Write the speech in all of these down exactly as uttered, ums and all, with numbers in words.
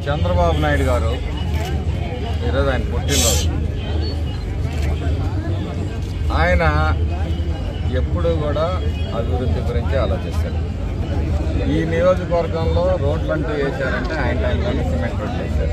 చంద్రబాబు నాయుడు గారు ఈరోజు ఆయన పుట్టినరోజు. ఆయన ఎప్పుడూ కూడా అభివృద్ధి గురించి ఆలోచిస్తాడు. ఈ నియోజకవర్గంలో రోడ్లు అంటూ వేశారంటే ఆయన టైంలోనే సిమెంట్ రోడ్లు వేశారు.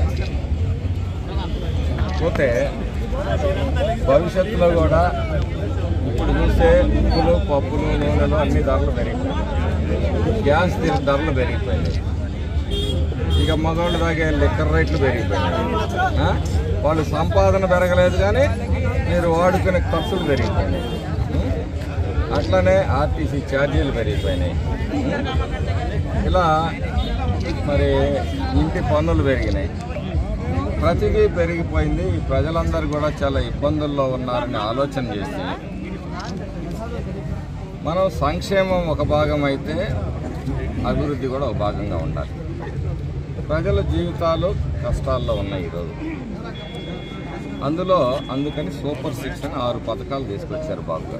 పోతే భవిష్యత్తులో కూడా ఇప్పుడు చూస్తే ఉప్పులు పప్పులు నూనెలు అన్ని ధరలు పెరిగిపోయాయి. గ్యాస్ ధరలు పెరిగిపోయినాయి. ఇక మగవాళ్ళు తాగే లిక్కర్ రేట్లు పెరిగిపోయినాయి. వాళ్ళు సంపాదన పెరగలేదు కానీ మీరు వాడుకునే ఖర్చులు పెరిగిపోయినాయి. అట్లనే ఆర్టీసీ ఛార్జీలు పెరిగిపోయినాయి. ఇలా మరి ఇంటి పన్నులు పెరిగినాయి. ప్రతిదీ పెరిగిపోయింది. ఈ ప్రజలందరూ కూడా చాలా ఇబ్బందుల్లో ఉన్నారని ఆలోచన చేసి మనం సంక్షేమం ఒక భాగం అయితే అభివృద్ధి కూడా ఒక భాగంగా ఉండాలి. ప్రజల జీవితాలు కష్టాల్లో ఉన్నాయి ఈరోజు. అందులో అందుకని సూపర్ సిక్స్ అని ఆరు పథకాలు తీసుకొచ్చారు బాబు.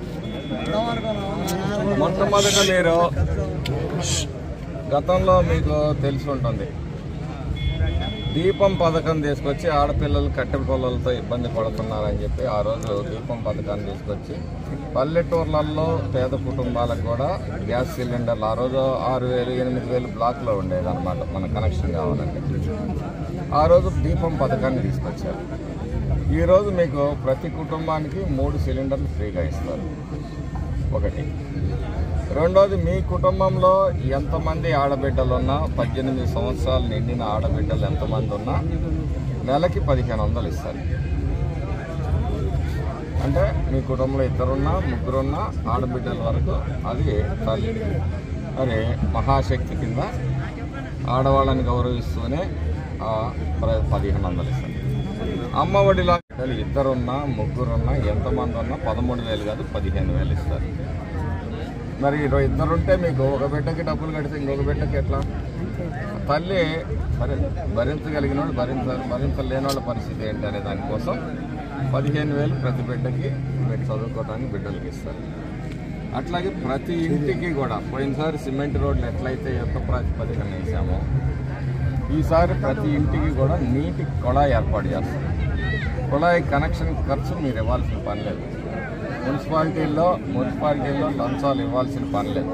మొట్టమొదట మీరు గతంలో మీకు తెలిసి ఉంటుంది, దీపం పథకం తీసుకొచ్చి ఆడపిల్లలు కట్టెల పొలాలతో ఇబ్బంది పడుతున్నారని చెప్పి ఆ రోజు దీపం పథకాన్ని తీసుకొచ్చి పల్లెటూర్లలో పేద కుటుంబాలకు కూడా గ్యాస్ సిలిండర్లు ఆ రోజు ఆరు వేలు ఎనిమిది వేలు బ్లాక్లో ఉండేది అనమాట మన కనెక్షన్ కావాలంటే. ఆ రోజు దీపం పథకాన్ని తీసుకొచ్చారు. ఈరోజు మీకు ప్రతి కుటుంబానికి మూడు సిలిండర్లు ఫ్రీగా ఇస్తారు. ఒకటి. రెండోది, మీ కుటుంబంలో ఎంతమంది ఆడబిడ్డలు ఉన్నా, పద్దెనిమిది సంవత్సరాలు నిండిన ఆడబిడ్డలు ఎంతమంది ఉన్నా నెలకి పదిహేను వందలు ఇస్తారు. అంటే మీ కుటుంబంలో ఇద్దరున్నా ముగ్గురున్నా ఆడబిడ్డల వరకు అది తల్లి అది మహాశక్తి కింద ఆడవాళ్ళని గౌరవిస్తూనే పదిహేను వందలు ఇస్తారు. అమ్మ ఒడిలో ఇద్దరున్నా ముగ్గురున్నా ఎంతమంది ఉన్నా పదమూడు వేలు కాదు పదిహేను వేలు ఇస్తారు. మరి ఇద్దరుంటే మీకు ఒక బిడ్డకి డబ్బులు కడితే ఇంకొక బిడ్డకి ఎట్లా? తల్లి మరి భరించగలిగిన వాళ్ళు భరించ భరించలేని వాళ్ళ పరిస్థితి ఏంటి అనే దానికోసం పదిహేను వేలు ప్రతి బిడ్డకి మీరు చదువుకోవడానికి బిడ్డలకి ఇస్తారు. అట్లాగే ప్రతి ఇంటికి కూడా పోయినసారి సిమెంట్ రోడ్లు ఎట్లయితే యొక్క ప్రాతిపదికన వేసామో ఈసారి ప్రతి ఇంటికి కూడా నీటి కుళాయి ఏర్పాటు చేస్తారు. కుళాయి కనెక్షన్ ఖర్చు మీరు ఇవ్వాల్సిన పని లేదు. మున్సిపాలిటీల్లో మున్సిపాలిటీల్లో లంచాలు ఇవ్వాల్సిన పని లేదు.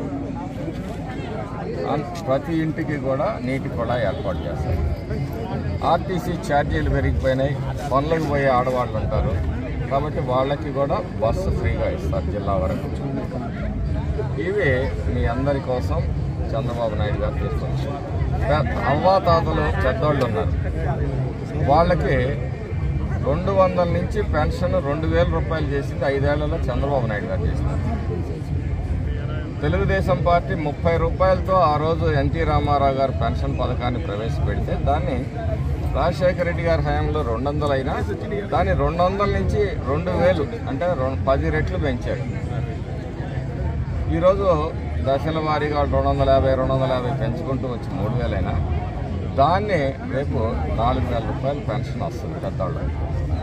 ప్రతి ఇంటికి కూడా నీటి కుళాయి ఏర్పాటు చేస్తారు. ఆర్టీసీ ఛార్జీలు పెరిగిపోయినాయి. పనులకు పోయే ఆడవాళ్ళు ఉంటారు కాబట్టి వాళ్ళకి కూడా బస్సు ఫ్రీగా ఇస్తారు జిల్లా వరకు. ఇవి మీ అందరి కోసం చంద్రబాబు నాయుడు గారు తీసుకొచ్చారు. అవ్వాతాతలు పెద్దోళ్ళు ఉన్నారు, వాళ్ళకి రెండు వందల నుంచి పెన్షన్ రెండు వేల రూపాయలు చేసింది ఐదేళ్లలో చంద్రబాబు నాయుడు గారు చేసినారు. తెలుగుదేశం పార్టీ ముప్పై రూపాయలతో ఆ రోజు ఎన్టీ రామారావు గారు పెన్షన్ పథకాన్ని ప్రవేశపెడితే దాన్ని రాజశేఖర రెడ్డి గారి హయాంలో రెండు వందలు అయినా దాన్ని రెండు వందల నుంచి రెండు వేలు అంటే పది రెట్లు పెంచారు. ఈరోజు దశల వారీగా రెండు వందల యాభై రెండు వందల యాభై పెంచుకుంటూ వచ్చి మూడు వేలైనా దాన్ని రేపు నాలుగు వేల రూపాయలు పెన్షన్ వస్తుంది పెద్దవాళ్ళకి.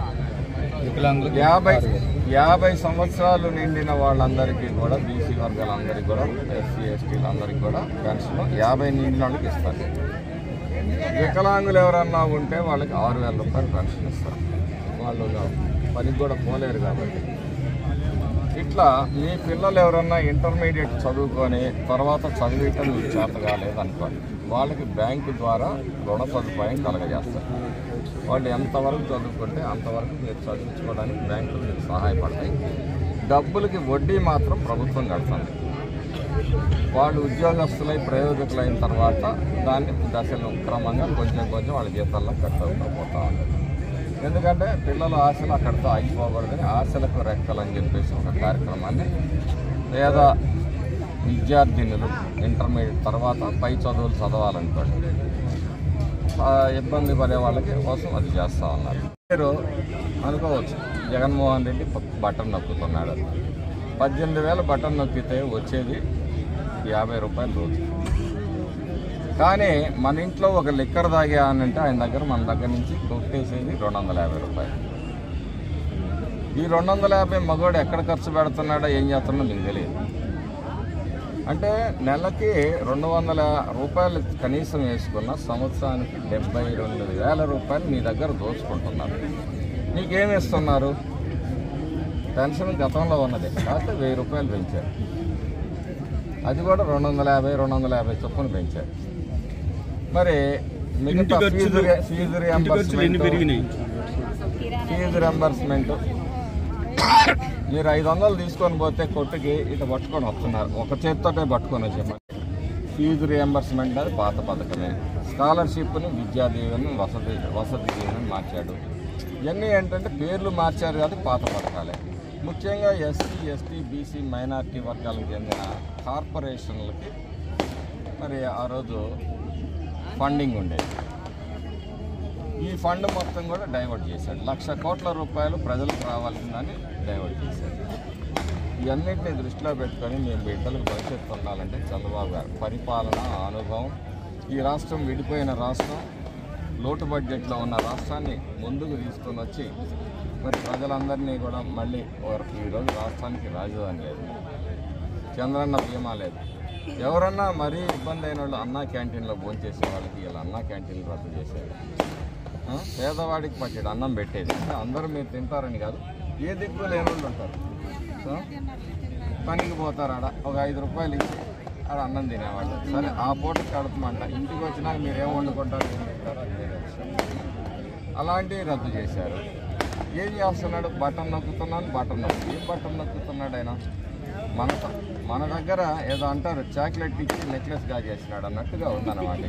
యాభై యాభై సంవత్సరాలు నిండిన వాళ్ళందరికీ కూడా బీసీ వర్గాలందరికీ కూడా ఎస్సీ ఎస్టీలందరికీ కూడా పెన్షన్ యాభై నిండిన వాళ్ళకి ఇస్తారు. వికలాంగులు ఎవరన్నా ఉంటే వాళ్ళకి ఆరు వేల రూపాయలు పెన్షన్ ఇస్తారు. వాళ్ళు పనికి కూడా పోలేరు కాబట్టి. ఇట్లా మీ పిల్లలు ఎవరన్నా ఇంటర్మీడియట్ చదువుకొని తర్వాత చదివించడం మీకు చేత కాలేదనుకోండి, వాళ్ళకి బ్యాంకు ద్వారా రుణ సదుపాయం కలగజేస్తారు. వాళ్ళు ఎంతవరకు చదువుకుంటే అంతవరకు మీరు చదివించుకోవడానికి బ్యాంకులు మీకు సహాయపడతాయి. డబ్బులకి వడ్డీ మాత్రం ప్రభుత్వం కడుతుంది. వాళ్ళు ఉద్యోగస్తులై ప్రయోజకులైన తర్వాత దాన్ని దశలు క్రమంగా కొంచెం కొంచెం వాళ్ళ జీతాల్లో కట్టవుతూ పోతా ఉంటుంది. ఎందుకంటే పిల్లల ఆశలు అక్కడితో ఆగిపోకూడదని ఆశలకు రెక్కలు అని చెప్పేసి ఒక కార్యక్రమాన్ని పేద విద్యార్థినులు ఇంటర్మీడియట్ తర్వాత పై చదువులు చదవాలనుకోండి ఇబ్బంది పడే వాళ్ళకి కోసం అది చేస్తూ ఉన్నారు. మీరు అనుకోవచ్చు జగన్మోహన్ రెడ్డి బటన్ నొక్కుతున్నాడు. పద్దెనిమిది వేల బటన్ నొక్కితే వచ్చేది యాభై రూపాయలు రోజు. కానీ మన ఇంట్లో ఒక లిక్కర్ తాగా అని అంటే ఆయన దగ్గర మన దగ్గర నుంచి కొట్టేసేది రెండు వందల యాభై రూపాయలు. ఈ రెండు వందల యాభై మగవాడు ఎక్కడ ఖర్చు పెడుతున్నాడో ఏం చేస్తున్నాడో మీకు తెలియదు. అంటే నెలకి రెండు వందల రూపాయలు కనీసం వేసుకున్న సంవత్సరానికి డెబ్బై రెండు వేల రూపాయలు మీ దగ్గర దోచుకుంటున్నారు. మీకేమి ఇస్తున్నారు? పెన్షన్ గతంలో ఉన్నది కాకపోతే వెయ్యి రూపాయలు పెంచారు, అది కూడా రెండు వందల యాభై రెండు వందల యాభై చొప్పున పెంచారు. మరి మిగతా fees fees reimbursement fees reimbursement మీరు ఐదు వందలు తీసుకొని పోతే కొట్టుకి ఇటు పట్టుకొని వస్తున్నారు, ఒక చేతితోటే పట్టుకొని వచ్చేమని. ఫీజు రియంబర్స్మెంట్ అది పాత పథకమే. స్కాలర్షిప్ని విద్యా దీవెని వసతి వసతి దీవెని మార్చాడు. ఇవన్నీ ఏంటంటే పేర్లు మార్చారు కాదు, పాత పథకాలే. ముఖ్యంగా ఎస్సీ ఎస్టీ బీసీ మైనారిటీ వర్గాలకు చెందిన కార్పొరేషన్లకి మరి ఆ రోజు ఫండింగ్ ఉండేది. ఈ ఫండ్ మొత్తం కూడా డైవర్ట్ చేశాడు. లక్ష కోట్ల రూపాయలు ప్రజలకు రావాల్సిందని డైవర్ట్ చేశాడు. ఇవన్నింటినీ దృష్టిలో పెట్టుకొని మేము బిడ్డలకు భవిష్యత్తు ఉండాలంటే చంద్రబాబు గారు పరిపాలన అనుభవం, ఈ రాష్ట్రం విడిపోయిన రాష్ట్రం, లోటు బడ్జెట్లో ఉన్న రాష్ట్రాన్ని ముందుకు తీసుకొని వచ్చి మరి ప్రజలందరినీ కూడా మళ్ళీ ఈరోజు రాష్ట్రానికి రాజధాని లేదు, చంద్రన్న బీమా లేదు. ఎవరన్నా మరీ ఇబ్బంది అయిన వాళ్ళు అన్నా క్యాంటీన్లో భోంచేసే వాళ్ళకి ఇలా అన్నా క్యాంటీన్లు రద్దు చేసేది. పేదవాడికి పట్టేది అన్నం పెట్టేది. అందరూ మీరు తింటారని కాదు, ఏ దిక్కు లేని వాళ్ళు ఉంటారు. సో పనికి పోతారు, ఆడ ఒక ఐదు రూపాయలు ఇచ్చి ఆడ అన్నం తినేవాళ్ళు. సరే ఆ పూటకి కడుపుమంట, ఇంటికి వచ్చినాక మీరేం వండుకుంటారు, ఏం తింటారు, అది వేరే విషయం. అలాంటివి రద్దు చేశారు. ఏం చేస్తున్నాడు? బటన్ నొక్కుతున్నాను, బటన్ నొక్కు. ఏం బటన్ నొక్కుతున్నాడు ఆయన? మన మన దగ్గర ఏదో అంటారు చాక్లెట్ ఇచ్చి నెక్లెస్ గా చేసినాడు అన్నట్టుగా ఉందన్నమాట.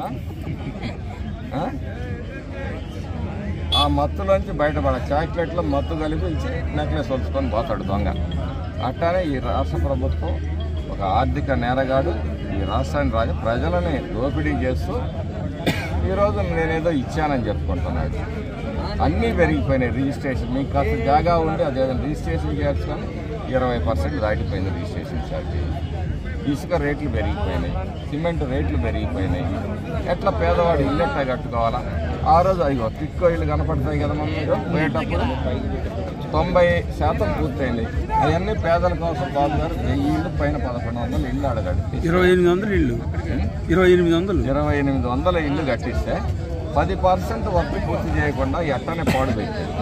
ఆ మత్తులోంచి బయటపడ చాక్లెట్లో మత్తు కలిపి ఇచ్చి నెక్లెస్ వలుచుకొని పోతాడు దొంగ. అట్లానే ఈ రాష్ట్ర ప్రభుత్వం ఒక ఆర్థిక నేరగాడు, ఈ రాష్ట్రాన్ని రాజు ప్రజలని దోపిడీ చేస్తూ ఈరోజు నేనేదో ఇచ్చానని చెప్పుకుంటున్నాడు. అన్నీ పెరిగిపోయినాయి. రిజిస్ట్రేషన్ మీకు కాస్త జాగా ఉండి అదేదో రిజిస్ట్రేషన్ చేయాల్సుకొని ఇరవై పర్సెంట్ దాటిపోయింది రిజిస్ట్రేషన్ ఛార్జీ. ఇసుక రేట్లు పెరిగిపోయినాయి, సిమెంట్ రేట్లు పెరిగిపోయినాయి. ఎట్లా పేదవాడు ఇల్లు ఎట్లా కట్టుకోవాలా? ఆ రోజు అయ్యో టిక్కో ఇల్లు కనపడతాయి కదా మనం పోయేటప్పుడు, తొంభై శాతం పూర్తయింది. అవన్నీ పేదల కోసం బాబు గారు వెయ్యి ఇల్లు పైన పదకొండు వందలు ఇల్లు అడగాడు. ఇరవై ఎనిమిది వందలు ఇల్లు ఇరవై ఎనిమిది వందలు ఇరవై ఎనిమిది వందల ఇల్లు కట్టిస్తే పది పర్సెంట్ వర్క్ పూర్తి చేయకుండా ఎట్టనే పాడు పెట్టారు.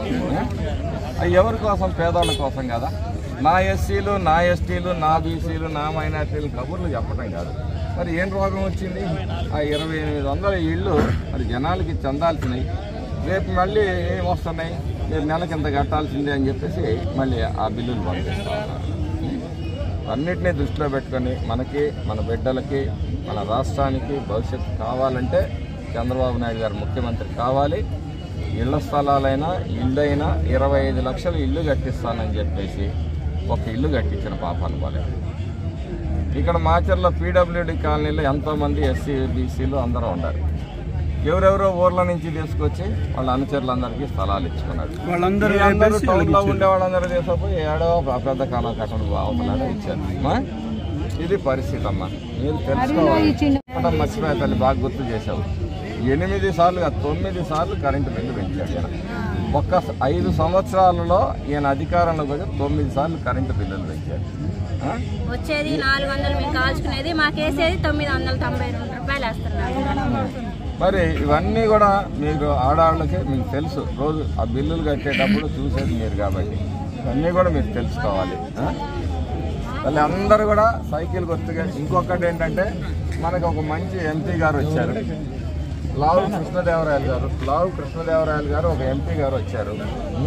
అవి ఎవరి కోసం? పేదవాళ్ళ కోసం కదా. నా ఎస్సీలు, నా ఎస్టీలు, నా బీసీలు, నా మైనార్టీలు కబుర్లు చెప్పడం కాదు. మరి ఏం రోగం వచ్చింది? ఆ ఇరవై ఎనిమిది వందల ఇళ్ళు మరి జనాలకి చెందాల్సినవి రేపు మళ్ళీ ఏం వస్తున్నాయి, రేపు నెలకి ఇంత కట్టాల్సిందే అని చెప్పేసి మళ్ళీ ఆ బిల్లులు పంపిస్తూ ఉన్నారు. అన్నిటినీ దృష్టిలో పెట్టుకొని మనకి, మన బిడ్డలకి, మన రాష్ట్రానికి భవిష్యత్తు కావాలంటే చంద్రబాబు నాయుడు గారు ముఖ్యమంత్రి కావాలి. ఇళ్ల స్థలాలైనా ఇళ్ళైనా ఇరవై ఐదు లక్షలు ఇల్లు కట్టిస్తానని చెప్పేసి ఒక ఇల్లు కట్టించిన పాపాలు పోలేదు. ఇక్కడ మాచర్ల పీడబ్ల్యూడీ కాలనీలో ఎంతోమంది ఎస్సీ బీసీలు అందరూ ఉన్నారు. ఎవరెవరో ఊర్ల నుంచి తీసుకొచ్చి వాళ్ళ అనుచరులందరికీ స్థలాలు ఇచ్చుకున్నారు. వాళ్ళందరూ టౌన్లో ఉండే వాళ్ళందరూ తీసుకుపోయి ఏడో పెద్ద కాలం కట్టడం అవతలాడో ఇచ్చారు. ఇది పరిస్థితి అమ్మా, మీరు తెలుసుకోవాలి. మర్చిపోయే తల్లి బాగా గుర్తు చేశావు. ఎనిమిది సార్లు తొమ్మిది సార్లు కరెంటు బిల్లు పెంచాడు ఈయన. ఒక్క ఐదు సంవత్సరాలలో ఈయన అధికారంలో కూడా తొమ్మిది సార్లు కరెంటు బిల్లులు పెంచాడు. వచ్చేది నాలుగు వందలు మేము కాల్చుకునేది, మాకేసేది తొమ్మిది వందల తొంభై రెండు రూపాయలు వేస్తున్నారు. మరి ఇవన్నీ కూడా మీరు ఆడవాళ్ళకి మీకు తెలుసు. రోజు ఆ బిల్లులు కట్టేటప్పుడు చూసేది మీరు కాబట్టి ఇవన్నీ కూడా మీరు తెలుసుకోవాలి. మళ్ళీ అందరూ కూడా సైకిల్ గుర్తుగా. ఇంకొకటి ఏంటంటే మనకు ఒక మంచి ఎంపీ గారు వచ్చారు, లావు కృష్ణదేవరాయలు గారు. లావు కృష్ణదేవరాయలు గారు ఒక ఎంపీ గారు వచ్చారు.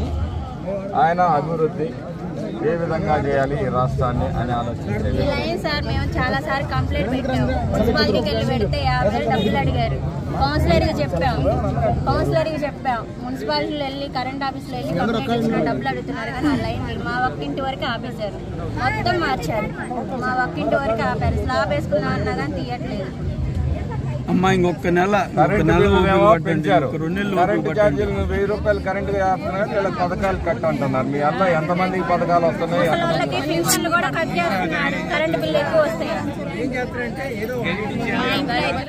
ఆయన అభివృద్ధి ఏ విధంగా చేయాలి ఈ రాష్ట్రాన్ని అని ఆలోచించేది. సార్ మేము చాలా సార్లు కంప్లైంట్ పెట్టాము. మున్సిపాలిటీకి వెళ్ళి పెడితే యాభై వేలు డబ్బులు అడిగారు. కౌన్సిలర్కి చెప్పాం కౌన్సిలర్కి చెప్పాం మున్సిపాలిటీలో వెళ్ళి కరెంట్ ఆఫీస్లో వెళ్ళి కంప్లైంట్ ఇచ్చిన డబ్బులు అడుగుతున్నారు కానీ ఆ లైన్ మా ఒక్కింటి వరకు ఆపేశారు. మొత్తం మార్చారు. మా ఒక్కింటి వరకు ఆపారు. స్లాబ్ వేసుకుందాం అన్నా కానీ తీయట్లేదు. అమ్మా ఇంకొక నెల పెంచారు. కరెంటు ఛార్జీలు వెయ్యి రూపాయలు కరెంటు వేస్తున్నారు. వీళ్ళకి పథకాలు కట్ట అంటున్నారు. మీ అలా ఎంతమందికి పథకాలు వస్తున్నాయి? కరెంటు బిల్లు ఎక్కువ వస్తాయి.